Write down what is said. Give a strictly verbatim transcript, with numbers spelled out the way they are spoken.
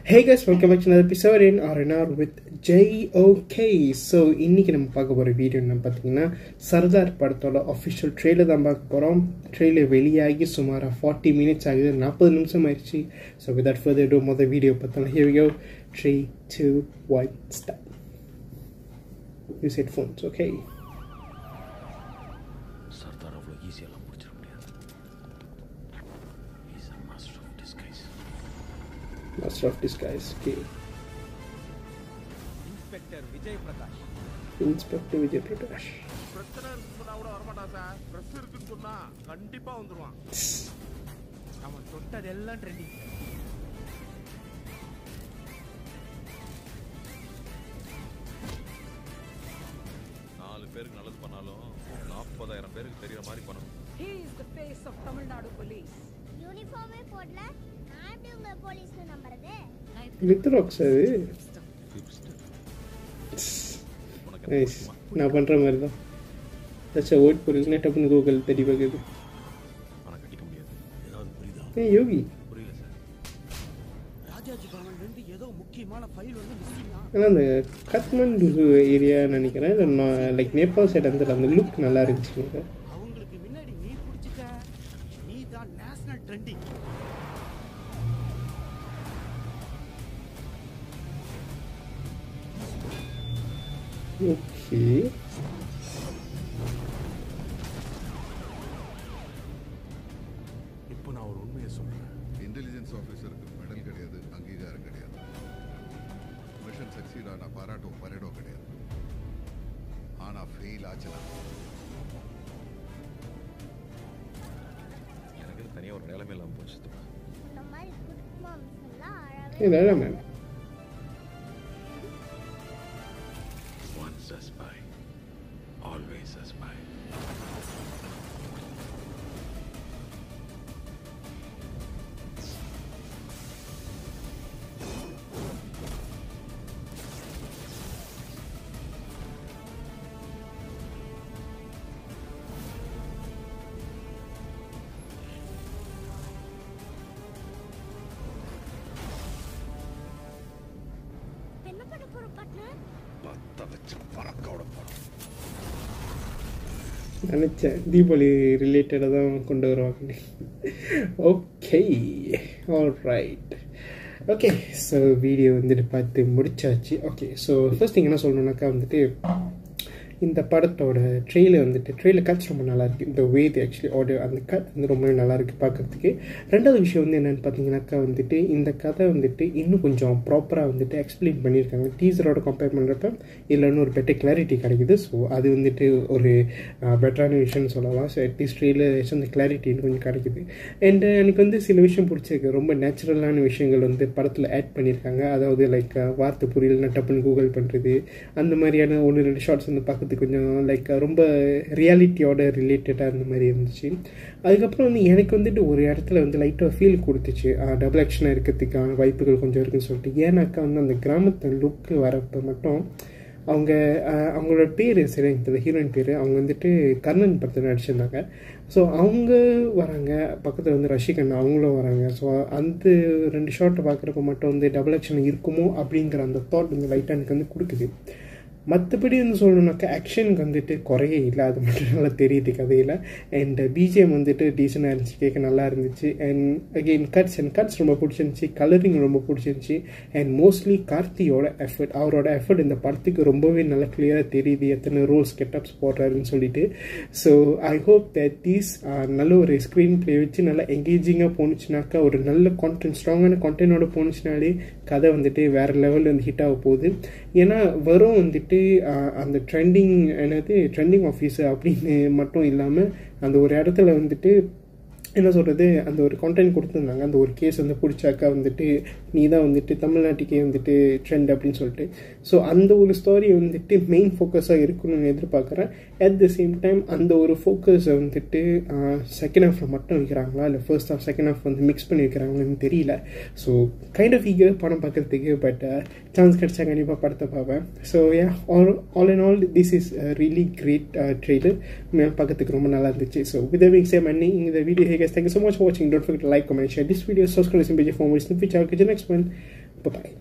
Hey guys, welcome back to another episode in R and R with J O K. So, இன்னைக்கு நம்ம பார்க்க போற video என்ன பார்த்தீங்கன்னா சர்தார் படத்தோட official trailer தான் பார்க்க போறோம். Trailer வெளியாகி சுமாரா forty minutes ஆகுது, forty நிமிஷம் ஆயிடுச்சு. So, without further ado, மொத வீடியோ பார்த்தலாம். Here we go. three, two, one, start. Use headphones, okay? Sardar அவ்வளவு ஈஸியெல்லாம் முடிச்சிட முடியாது. He's a master of disguise. Master of disguise, okay. Inspector Vijay Prakash. Inspector Vijay Prakash. பிரச்சனை இருக்குன்னா கூட வரமாட்டான் sir. Press இருக்குன்னு சொன்னா கண்டிப்பா வந்துருவான். அவன் தொட்டதெல்லாம் ட்ரெண்டிங். நாலு பேருக்கு நல்லது பண்ணாலும் நாற்பதாயிரம் பேருக்கு தெரியற மாதிரி பண்ணணும். He is the face of Tamil Nadu police. யூனிஃபார்மே போடல நான் எப்படி உங்க போலீஸ்க்கு நம்பறது? லித்ராக்ஸ் அது. நைஸ். நான் பண்ற மாதிரி தான். அச்சா ஓட் போறீங்க டப்புன்னு கூகுள் தேடி பார்க்குது. ஆனா கட்டிக்க முடியாது. ஏதாவது புரியுதா? ஏய் யோகி. புரியல சார். ராஜாஜி பவன்ல இருந்து ஏதோ முக்கியமான ஃபைல் வந்து மிஸ்ஸிங்கா. ஆனால் அந்த கத்மண்டு ஏரியா நினைக்கிறேன் லைக் நேபாள் சைடு அந்த அந்த லுக் நல்லா இருந்துச்சு. அவங்களுக்கு முன்னாடி நீ புடிச்சிட்ட. நீ தான் நேஷனல் ட்ரெண்டிங். ஓகே இப்போ நான் ஒரு உண்மையை சொல்றேன். இன்டெலிஜென்ஸ் ஆஃபீஸருக்கு மெடல் கிடையாது, அங்கீகாரம் கிடையாது. மிஷன் சக்சீட் ஆனா பாராட்டோ பரேடோ கிடையாது. ஆனா ஃபெயில் ஆச்சுனா எனக்கு தனியா ஒரு நிலைமை இல்லாம போச்சு. இந்த மாதிரி குட் மாம்ஸ் எல்லாம் அழவே ஏ நல்லா ma'am. Once a spy, always a spy. என்ன பண்ண போற பார்ட்னர்? பத்த வச்சு பறக்கோட போறோம். நினச்சேன் தீபாவளி ரிலேட்டடாக தான் கொண்டு வருவாங்க. Okay all right okay so video வந்துட்டு பார்த்து முடிச்சாச்சு. ஓகே ஸோ ஃபர்ஸ்ட் நீங்கள் என்ன சொல்லணுன்னாக்கா வந்துட்டு இந்த படத்தோட ட்ரெயிலர் வந்துட்டு ட்ரெயிலர் கட்ஸ் ரொம்ப நல்லாயிருக்கு. இந்த வே தி ஆக்சுவலி ஆடியோ அந்த கட் வந்து ரொம்பவே நல்லாயிருக்கு பார்க்குறதுக்கு. ரெண்டாவது விஷயம் வந்து என்னென்னு பார்த்தீங்கன்னாக்கா வந்துட்டு இந்த கதை வந்துட்டு இன்னும் கொஞ்சம் ப்ராப்பராக வந்துட்டு எக்ஸ்பிளைன் பண்ணியிருக்காங்க. டீசரோட கம்பேர் பண்ணுறப்ப இதில் இன்னும் ஒரு பெட்டர் கிளாரிட்டி கிடைக்குது. ஸோ அது வந்துட்டு ஒரு பெட்டரான விஷயம்னு சொல்லலாம். ஸோ அட்லீஸ்ட் ட்ரெயிலர் அந்த கிளாரிட்டி இன்னும் கொஞ்சம் கிடைக்குது. அண்ட் எனக்கு வந்து சில விஷயம் பிடிச்சிருக்கு. ரொம்ப நேச்சுரலான விஷயங்கள் வந்து படத்தில் ஆட் பண்ணியிருக்காங்க. அதாவது லைக் வார்த்தை புரியலன்னா டப்புன்னு கூகுள் பண்ணுறது, அந்த மாதிரியான ஒன்று ரெண்டு ஷார்ட்ஸ் வந்து பார்க்க கொஞ்சம் லைக் ரொம்ப ரியாலிட்டியோட ரிலேட்டடாக அந்த மாதிரி இருந்துச்சு. அதுக்கப்புறம் வந்து எனக்கு வந்துட்டு ஒரு இடத்துல வந்து லைட்டாக ஃபீல் கொடுத்துச்சு டபுள் ஆக்ஷனாக இருக்கிறதுக்கான வாய்ப்புகள் கொஞ்சம் இருக்குன்னு சொல்லிட்டு. ஏன்னாக்கா வந்து அந்த கிராமத்து லுக்கு வரப்போ மட்டும் அவங்க அவங்களோட பேர் சரிங்க ஹீரோயின் பேர் அவங்க வந்துட்டு கர்ணன் படத்தில் நடிச்சிருந்தாங்க. ஸோ அவங்க வராங்க, பக்கத்தில் வந்து ரஷிகண்ணா அவங்களும் வராங்க. ஸோ அந்த ரெண்டு ஷார்ட்டை பார்க்குறப்ப மட்டும் வந்து டபுள் ஆக்ஷன் இருக்குமோ அப்படிங்கிற அந்த தாட் வந்து லைட்டாக எனக்கு வந்து கொடுக்குது. மற்றபடி வந்து சொல்லணுன்னாக்கா ஆக்ஷனுக்கு வந்துட்டு குறையே இல்லை, அது மட்டும் நல்லா தெரியுது கதையில். அண்ட் பிஜிஎம் வந்துட்டு டீசெண்டாக இருந்துச்சு, கேட்க நல்லா இருந்துச்சு. And again cuts and cuts ரொம்ப பிடிச்சிருந்துச்சி, கலரிங் ரொம்ப பிடிச்சிருந்துச்சி. அண்ட் மோஸ்ட்லி கார்த்தியோட எஃபர்ட், அவரோட எஃபர்ட் இந்த படத்துக்கு ரொம்பவே நல்லா கிளியராக தெரியுது, எத்தனை ரோல்ஸ் கெட்டப்ஸ் போடுறாருன்னு சொல்லிட்டு. So I hope that these நல்ல ஒரு ஸ்க்ரீன் ப்ளே வச்சு நல்லா எங்கேஜிங்காக போணுச்சுனாக்கா, ஒரு நல்ல கான்டென்ட் ஸ்ட்ராங்கான கான்டென்ட்டோட போணுச்சுனாலே கதை வந்துட்டு வேறு லெவலில் வந்து ஹிட் ஆக போகுது. ஏன்னா வரும் வந்துட்டு அந்த ட்ரெண்டிங் என்னது ட்ரெண்டிங் ஆஃபீஸர் அப்படின்னு மட்டும் இல்லாமல் அந்த ஒரு இடத்துல வந்துட்டு என்ன சொல்கிறது அந்த ஒரு கான்டென்ட் கொடுத்துருந்தாங்க. அந்த ஒரு கேஸ் வந்து பிடிச்சாக்கா வந்துட்டு நீ தான் வந்துட்டு தமிழ்நாட்டுக்கே வந்துட்டு ட்ரெண்ட் அப்படின்னு சொல்லிட்டு. ஸோ அந்த ஒரு ஸ்டோரி வந்துட்டு மெயின் ஃபோக்கஸாக இருக்கணும்னு எதிர்பார்க்குறேன். அட் த சேம் டைம் அந்த ஒரு ஃபோக்கஸை வந்துட்டு செகண்ட் ஹாஃபில் மட்டும் வைக்கிறாங்களா இல்லை ஃபர்ஸ்ட் ஹாஃப் செகண்ட் ஹாஃப் வந்து மிக்ஸ் பண்ணி வைக்கிறாங்கன்னு தெரியல. ஸோ கைண்ட் ஆஃப் ஈகர் படம் பார்க்குறதுக்கு, பட் சான்ஸ் கிடைச்சா கண்டிப்பாக படத்தை பார்ப்பேன். So yeah all all in all this is really great trailer. பார்க்கறதுக்கு ரொம்ப நல்லா இருந்துச்சு. ஸோ வித் விங் சேம் அண்ணி இந்த video. Thank you so much for watching. Don't forget to like, comment, share this video, subscribe to this page for more. Next one. Bye.